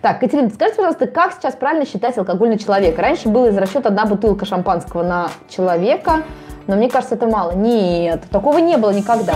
Так, Катерина, скажите, пожалуйста, как сейчас правильно считать алкогольный человек? Раньше было из расчета 1 бутылка шампанского на человека, но мне кажется, это мало. Нет, такого не было никогда.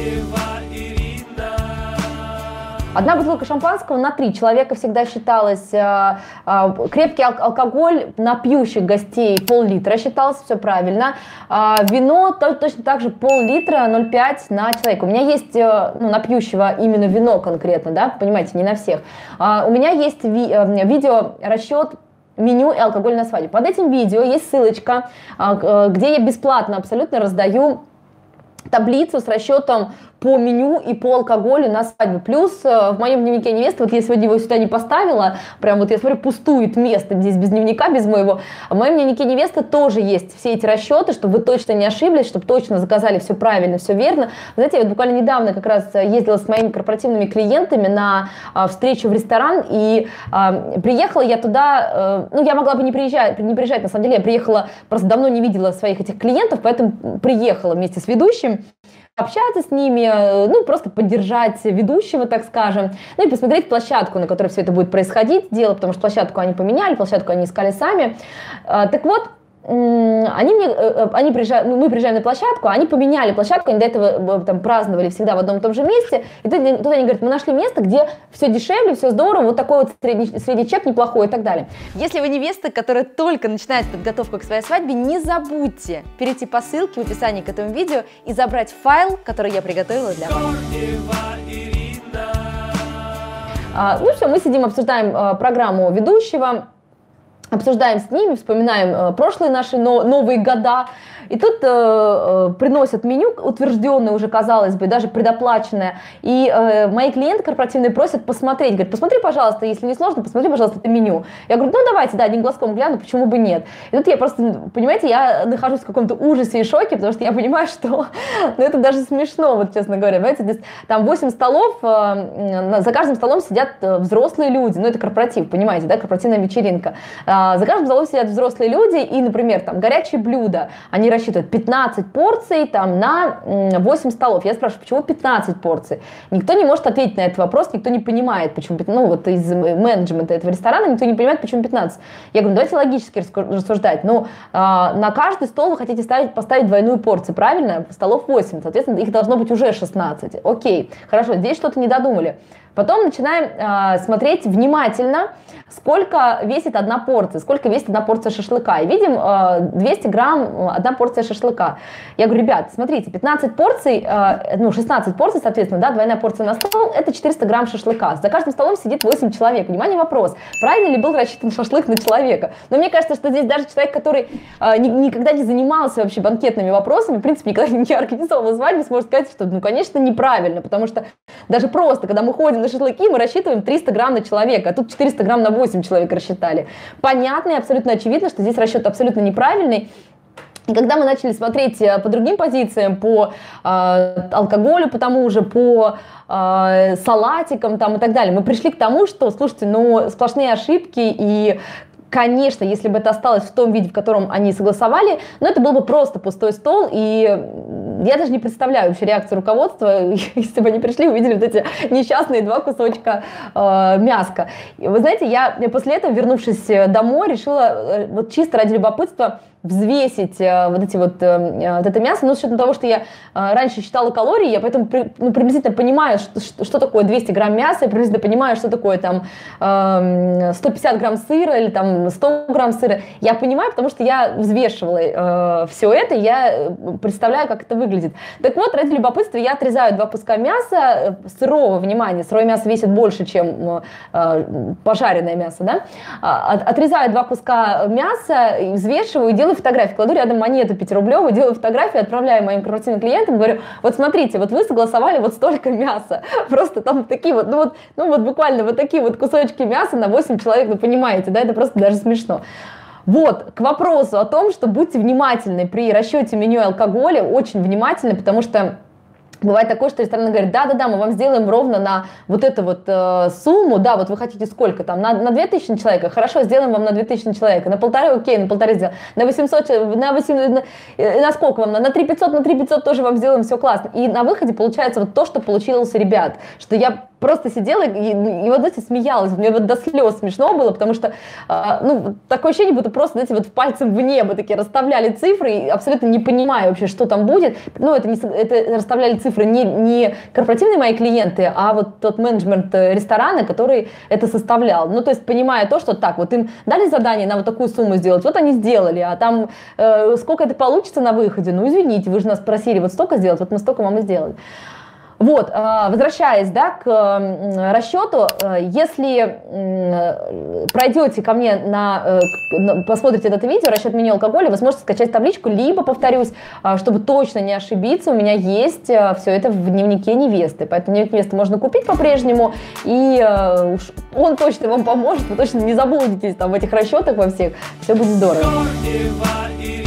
1 бутылка шампанского на 3 человека всегда считалось. Крепкий алкоголь на пьющих гостей пол-литра считалось, все правильно. Вино точно так же пол-литра, 0,5 на человека. У меня есть, на пьющего именно вино конкретно, да, понимаете, не на всех. У меня есть видеорасчет меню и алкоголь на свадьбе. Под этим видео есть ссылочка, где я бесплатно абсолютно раздаю таблицу с расчетом по меню и по алкоголю на свадьбу. Плюс в моем дневнике невесты, вот я сегодня его сюда не поставила, прям вот я смотрю, пустует место здесь без дневника, без моего. В моем дневнике невесты тоже есть все эти расчеты, чтобы вы точно не ошиблись, чтобы точно заказали все правильно, все верно. Знаете, я вот буквально недавно как раз ездила с моими корпоративными клиентами на встречу в ресторан, и приехала я туда, я могла бы не приезжать, на самом деле я приехала, просто давно не видела своих этих клиентов, поэтому приехала вместе с ведущим, общаться с ними, просто поддержать ведущего, так скажем, и посмотреть площадку, на которой все это будет происходить, дело, потому что площадку они поменяли, площадку они искали сами. Так вот, мы приезжаем на площадку, они поменяли площадку, они до этого там праздновали всегда в одном и том же месте, и тут они говорят, мы нашли место, где все дешевле, все здорово, вот такой вот средний чек неплохой и так далее. Если вы невеста, которая только начинает подготовку к своей свадьбе, не забудьте перейти по ссылке в описании к этому видео и забрать файл, который я приготовила для вас. Все, мы сидим, обсуждаем программу ведущего, обсуждаем с ними, вспоминаем прошлые наши новые года. И тут приносят меню, утвержденное уже, казалось бы, даже предоплаченное. И мои клиенты корпоративные просят посмотреть. Говорят, посмотри, пожалуйста, если не сложно, посмотри, пожалуйста, это меню. Я говорю, давайте, одним глазком гляну, почему бы нет. И тут я просто, понимаете, я нахожусь в каком-то ужасе и шоке, потому что я понимаю, что это даже смешно, вот честно говоря. Понимаете, здесь, там 8 столов, за каждым столом сидят взрослые люди. Это корпоратив, понимаете, да, корпоративная вечеринка. За каждым столом сидят взрослые люди, и, например, там горячие блюда, они рассчитывают 15 порций там, на 8 столов. Я спрашиваю, почему 15 порций? Никто не может ответить на этот вопрос, никто не понимает, почему 15. Вот из менеджмента этого ресторана никто не понимает, почему 15. Я говорю, давайте логически рассуждать. На каждый стол вы хотите поставить двойную порцию, правильно? Столов 8, соответственно, их должно быть уже 16. Окей, хорошо, здесь что-то не додумали. Потом начинаем смотреть внимательно, сколько весит одна порция, сколько весит одна порция шашлыка. И видим 200 грамм одна порция шашлыка. Я говорю, ребят, смотрите, 15 порций, 16 порций, соответственно, да, двойная порция на стол, это 400 грамм шашлыка. За каждым столом сидит 8 человек. Внимание, вопрос, правильно ли был рассчитан шашлык на человека? Но мне кажется, что здесь даже человек, который никогда не занимался вообще банкетными вопросами, в принципе, никогда не организовывал свадьбу, сможет сказать, что, конечно, неправильно, потому что даже просто, когда мы ходим на шашлыки, мы рассчитываем 300 грамм на человека, а тут 400 грамм на 8 человек рассчитали. Понятно и абсолютно очевидно, что здесь расчет абсолютно неправильный. И когда мы начали смотреть по другим позициям, по алкоголю, по тому же, по салатикам там, и так далее, мы пришли к тому, что, слушайте, сплошные ошибки и... Конечно, если бы это осталось в том виде, в котором они согласовали, это был бы просто пустой стол, и я даже не представляю вообще реакцию руководства, если бы они пришли и увидели вот эти несчастные 2 кусочка мяска. И вы знаете, я после этого, вернувшись домой, решила вот чисто ради любопытства взвесить это мясо, с учетом того, что я раньше считала калории, я поэтому приблизительно понимаю, что такое 200 грамм мяса, я приблизительно понимаю, что такое там 150 грамм сыра или там 100 грамм сыра. Я понимаю, потому что я взвешивала все это, я представляю, как это выглядит. Так вот, ради любопытства я отрезаю 2 куска мяса, сырого, внимание, сырое мясо весит больше, чем пожаренное мясо, да? Отрезаю 2 куска мяса, взвешиваю и делаю фотографии, кладу рядом монету 5-рублевую, делаю фотографии, отправляю моим корпоративным клиентам, говорю, вот смотрите, вот вы согласовали вот столько мяса, просто там такие вот, буквально вот такие вот кусочки мяса на 8 человек, вы понимаете, да, это просто даже смешно. Вот, к вопросу о том, что будьте внимательны при расчете меню алкоголя, очень внимательны, потому что Бывает такое, что ресторан говорит, да-да-да, мы вам сделаем ровно на вот эту вот сумму, да, вот вы хотите сколько там, на 2000 на человека, хорошо, сделаем вам на 2000 на человека, на 1,5, окей, на 1,5 сделаем, на 800, на сколько вам, на 3500, на 3500 тоже вам сделаем, все классно. И на выходе получается вот то, что получилось у ребят, что я просто сидела и вот, знаете, смеялась, мне вот до слез смешно было, потому что, ну, такое ощущение, будто просто, знаете, вот пальцем в небо такие расставляли цифры, и абсолютно не понимая вообще, что там будет, ну, это расставляли цифры не корпоративные мои клиенты, а вот тот менеджмент ресторана, который это составлял. Ну, то есть, понимая то, что так, вот им дали задание на вот такую сумму сделать, вот они сделали, а там сколько это получится на выходе, ну, извините, вы же нас просили вот столько сделать, вот мы столько вам и сделали. Вот, возвращаясь, да, к расчету, если пройдете ко мне посмотрите это видео, расчет меню алкоголя, вы сможете скачать табличку, либо, повторюсь, чтобы точно не ошибиться, у меня есть все это в дневнике невесты, поэтому дневник невесты можно купить по-прежнему, и он точно вам поможет, вы точно не заблудитесь там в этих расчетах во всех, все будет здорово.